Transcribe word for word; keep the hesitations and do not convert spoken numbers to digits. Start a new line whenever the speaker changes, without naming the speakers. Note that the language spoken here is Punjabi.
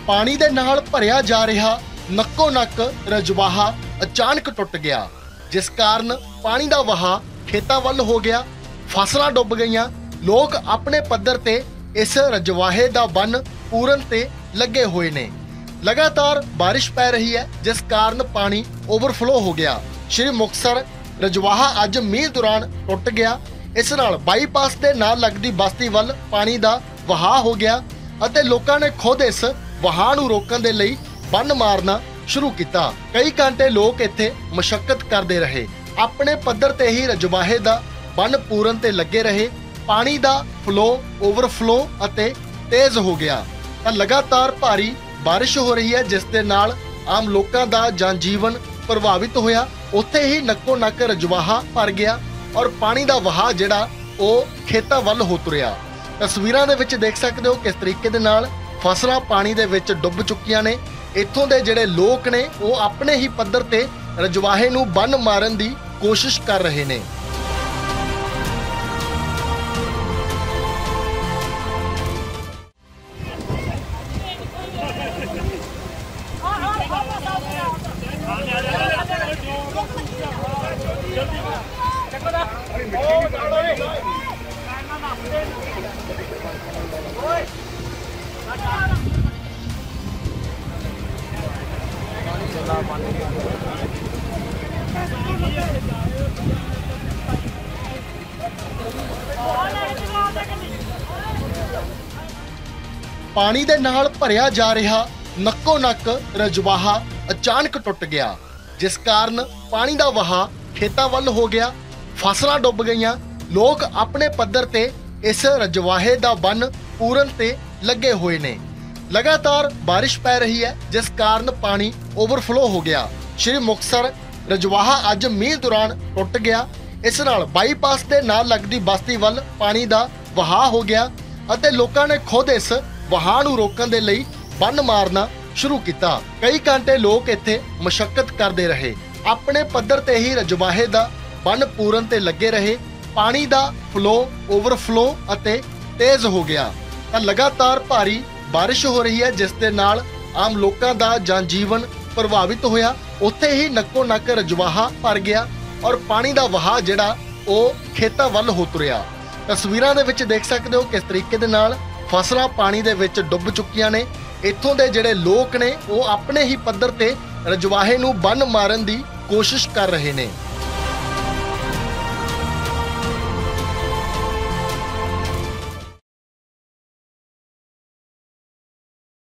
ਪਾਣੀ ਦੇ ਨਾਲ ਭਰਿਆ ਜਾ ਰਿਹਾ ਨੱਕੋ ਨੱਕ ਰਜਵਾਹਾ ਅਚਾਨਕ ਟੁੱਟ ਗਿਆ, ਜਿਸ ਕਾਰਨ ਪਾਣੀ ਦਾ ਵਹਾਅ ਖੇਤਾਂ ਵੱਲ ਹੋ ਗਿਆ। ਫਸਲਾਂ ਡੁੱਬ ਗਈਆਂ। ਲੋਕ ਆਪਣੇ ਪੱਧਰ ਤੇ ਇਸ ਰਜਵਾਹੇ ਦਾ ਬੰਨ ਪੂਰਨ ਤੇ ਲੱਗੇ ਹੋਏ ਨੇ। ਲਗਾਤਾਰ ਬਾਰਿਸ਼ ਪੈ ਰਹੀ ਹੈ, ਜਿਸ ਕਾਰਨ ਪਾਣੀ ਓਵਰਫਲੋ ਹੋ ਗਿਆ। ਸ਼੍ਰੀ ਮੁਕਤਸਰ ਰਜਵਾਹਾ ਅੱਜ ਮੀਂਹ ਦੌਰਾਨ ਟੁੱਟ ਗਿਆ। ਇਸ ਨਾਲ ਬਾਈਪਾਸ ਦੇ ਨਾਲ ਲੱਗਦੀ ਬਸਤੀ ਵੱਲ ਪਾਣੀ ਦਾ ਵਹਾਅ ਹੋ ਗਿਆ ਅਤੇ ਲੋਕਾਂ ਨੇ ਖੁਦ ਇਸ ਵਹਾਅ ਨੂੰ ਰੋਕਣ ਦੇ ਲਈ ਬੰਨ ਮਾਰਨਾ ਸ਼ੁਰੂ ਕੀਤਾ। ਕਈ ਘੰਟੇ ਲੋਕ ਇੱਥੇ ਮਸ਼ੱਕਤ ਕਰਦੇ ਰਹੇ। ਆਪਣੇ ਪੱਧਰ ਤੇ ਹੀ ਰਜਵਾਹੇ ਦਾ ਬੰਨ ਪੂਰਨ ਤੇ ਲੱਗੇ ਰਹੇ। ਪਾਣੀ ਦਾ ਫਲੋ ਓਵਰਫਲੋ ਅਤੇ ਤੇਜ਼ ਹੋ ਗਿਆ ਤਾਂ ਲਗਾਤਾਰ ਭਾਰੀ ਬਾਰਿਸ਼ ਹੋ ਰਹੀ ਹੈ, ਜਿਸ ਦੇ ਨਾਲ ਆਮ ਲੋਕਾਂ ਦਾ ਜਨ ਜੀਵਨ ਪ੍ਰਭਾਵਿਤ ਹੋਇਆ। ਉੱਥੇ ਹੀ ਨੱਕੋ ਨੱਕ ਰਜਵਾਹਾ ਭਰ ਗਿਆ ਔਰ ਪਾਣੀ ਦਾ ਵਹਾਅ ਜਿਹੜਾ ਉਹ ਖੇਤਾਂ ਵੱਲ ਹੋ ਤੁਰਿਆ। ਤਸਵੀਰਾਂ ਦੇ ਵਿੱਚ ਦੇਖ ਸਕਦੇ ਹੋ ਕਿਸ ਤਰੀਕੇ ਦੇ ਨਾਲ ਫਸਲਾਂ ਪਾਣੀ ਦੇ ਵਿੱਚ ਡੁੱਬ ਚੁੱਕੀਆਂ ਨੇ। ਇੱਥੋਂ ਦੇ ਜਿਹੜੇ ਲੋਕ ਨੇ ਉਹ ਆਪਣੇ ਹੀ ਪੱਧਰ ਤੇ ਰਜਵਾਹੇ ਨੂੰ ਬੰਨ ਮਾਰਨ ਦੀ ਕੋਸ਼ਿਸ਼ ਕਰ ਰਹੇ ਨੇ। ਪਾਣੀ ਦੇ ਨਾਲ ਭਰਿਆ ਜਾ ਰਿਹਾ ਨੱਕੋ ਨੱਕ ਰਜਵਾਹਾ ਅਚਾਨਕ ਟੁੱਟ ਗਿਆ, ਜਿਸ ਕਾਰਨ ਪਾਣੀ ਦਾ ਵਹਾਅ ਖੇਤਾਂ ਵੱਲ ਹੋ ਗਿਆ। ਫਸਲਾਂ ਡੁੱਬ ਗਈਆਂ। ਲੋਕ ਆਪਣੇ ਪੱਧਰ ਤੇ ਇਸ ਰਜਵਾਹੇ ਦਾ ਬੰਨ ਪੂਰਨ ਤੇ ਲੱਗੇ ਹੋਏ ਨੇ। ਲਗਾਤਾਰ ਬਾਰਿਸ਼ ਪੈ ਰਹੀ ਹੈ, ਜਿਸ ਕਾਰਨ ਪਾਣੀ ਓਵਰਫਲੋ ਹੋ ਗਿਆ। ਸ਼੍ਰੀ ਮੁਕਤਸਰ ਰਜਵਾਹਾ ਅੱਜ ਮੀਂਹ ਦੌਰਾਨ ਟੁੱਟ ਗਿਆ। ਇਸ ਨਾਲ ਬਾਈਪਾਸ ਦੇ ਨਾਲ ਲੱਗਦੀ ਬਸਤੀ ਵੱਲ ਪਾਣੀ ਦਾ ਵਹਾਅ ਹੋ ਗਿਆ ਅਤੇ ਲੋਕਾਂ ਨੇ ਖੁਦ ਇਸ ਵਹਾਅ ਨੂੰ ਰੋਕਣ ਦੇ ਲਈ ਬੰਨ ਮਾਰਨਾ ਸ਼ੁਰੂ ਕੀਤਾ। ਕਈ ਘੰਟੇ ਲੋਕ ਇੱਥੇ ਮਸ਼ੱਕਤ ਕਰਦੇ ਰਹੇ। ਆਪਣੇ ਪੱਧਰ ਤੇ ਹੀ ਰਜਵਾਹੇ ਦਾ ਬੰਨ ਪੂਰਨ ਤੇ ਲੱਗੇ ਰਹੇ। ਪਾਣੀ ਦਾ ਫਲੋ ਓਵਰਫਲੋ ਅਤੇ ਤੇਜ਼ ਹੋ ਗਿਆ ਤਾਂ ਲਗਾਤਾਰ ਭਾਰੀ ਬਾਰਿਸ਼ ਹੋ ਰਹੀ ਹੈ, ਜਿਸ ਦੇ ਨਾਲ ਆਮ ਲੋਕਾਂ ਦਾ ਜਨ ਜੀਵਨ ਪ੍ਰਭਾਵਿਤ ਹੋਇਆ। ਉੱਥੇ ਹੀ ਨੱਕੋ ਨੱਕ ਰਜਵਾਹਾ ਭਰ ਗਿਆ ਔਰ ਪਾਣੀ ਦਾ ਵਹਾਅ ਜਿਹੜਾ ਉਹ ਖੇਤਾਂ ਵੱਲ ਹੋ ਤੁਰਿਆ। ਤਸਵੀਰਾਂ ਦੇ ਵਿੱਚ ਦੇਖ ਸਕਦੇ ਹੋ ਕਿਸ ਤਰੀਕੇ ਦੇ ਨਾਲ ਫਸਲਾਂ ਪਾਣੀ ਦੇ ਵਿੱਚ ਡੁੱਬ ਚੁੱਕੀਆਂ ਨੇ। ਇੱਥੋਂ ਦੇ ਜਿਹੜੇ ਲੋਕ ਨੇ ਉਹ ਆਪਣੇ ਹੀ ਪੱਧਰ ਤੇ ਰਜਵਾਹੇ ਨੂੰ ਬੰਨ ਮਾਰਨ ਦੀ ਕੋਸ਼ਿਸ਼ ਕਰ ਰਹੇ ਨੇ।